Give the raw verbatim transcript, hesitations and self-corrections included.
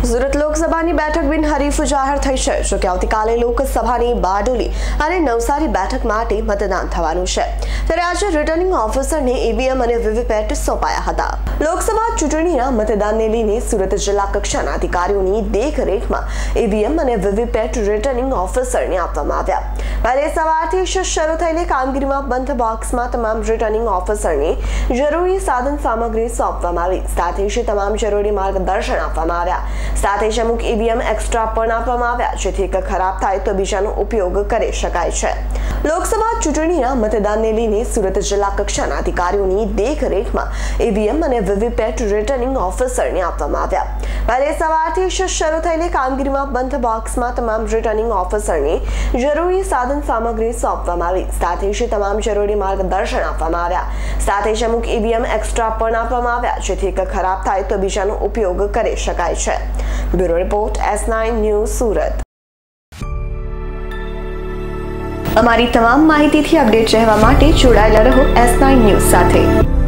સુરત લોકસભાની બેઠક બિનહરીફ જાહેર થઈ છે, જો કે આવતીકાલે લોકસભાની બારડોલી અને નવસારી બેઠક માટે મતદાન થવાનું છે, ત્યારે આજે રિટર્નિંગ ઓફિસરને ઈવીએમ અને વીવીપેટ સોંપાયા હતા। લોકસભા ચૂંટણીના મતદાનને લઈને સુરત જિલ્લા કક્ષાના અધિકારીઓની દેખરેખમાં ઈવીએમ અને વીવીપેટ રિટર્નિંગ ઓફિસરને આપવામાં આવ્યા। વહેલી સવારથી શરૂ થયેલી કામગીરીમાં બંધ બોક્સમાં તમામ રિટર્નિંગ ઓફિસરને જરૂરી સાધન સામગ્રી સોંપવામાં આવી, સાથે જ તમામ જરૂરી માર્ગદર્શન આપવામાં આવ્યા। સાથે જ અમુક ઈવીએમ એક્સ્ટ્રા પણ આપવામાં આવ્યા, જેથી એક ખરાબ થાય તો બીજાનો ઉપયોગ કરી શકાય છે। લોકસભા ચૂંટણીના મતદાનને લઈને સુરત જિલ્લા કક્ષાના અધિકારીઓની દેખરેખમાં ઈવીએમ અને વીવીપેટ રિટર્નિંગ ઓફિસરને આપવામાં આવ્યા। વહેલી સવારથી શરૂ થયેલી કામગીરીમાં બંધ બોક્સમાં તમામ રિટર્નિંગ ઓફિસરને જરૂરી સાધન સામગ્રી સોંપવામાં આવી, સાથે જ તમામ જરૂરી માર્ગદર્શન આપવામાં આવ્યા। સાથે જ અમુક ઈવીએમ એક્સ્ટ્રા પણ આપવામાં આવ્યા, જેથી એક ખરાબ થાય તો બીજાનો ઉપયોગ કરી શકાય છે। Bureau report S nine news Surat. અમારી તમામ માહિતીથી અપડેટ રહેવા માટે જોડાયેલા રહો એસ નાઇન ન્યૂઝ સાથે।